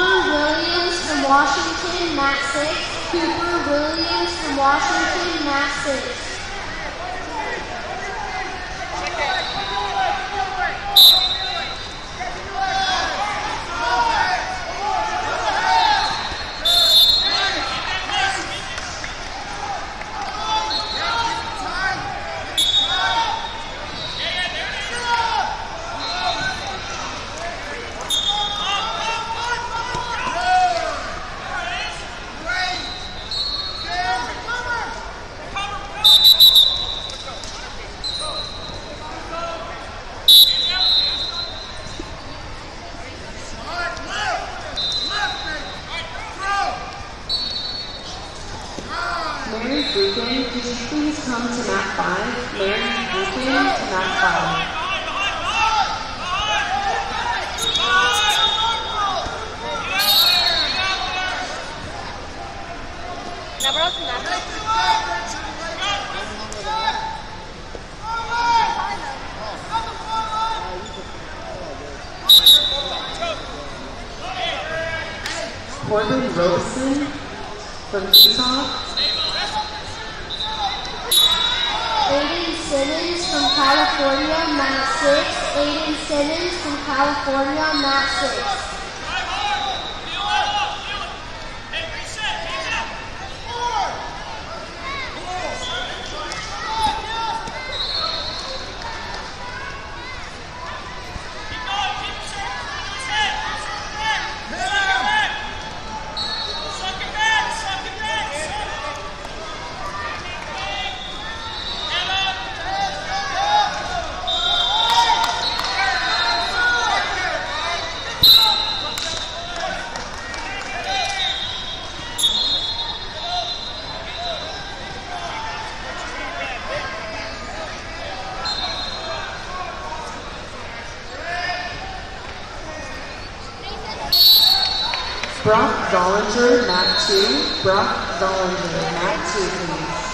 Cooper Williams from Washington, mat 6. Cooper Williams from Washington, mat 6. Mary Brukin, could you please come to mat 5? Mary Brukin to mat 5. Corbin Robeson from Utah. Aiden Simmons from California, mat 6. Aiden Simmons from California, mat 6. Brock Zollinger, mat 2. Brock Zollinger, mat 2, please.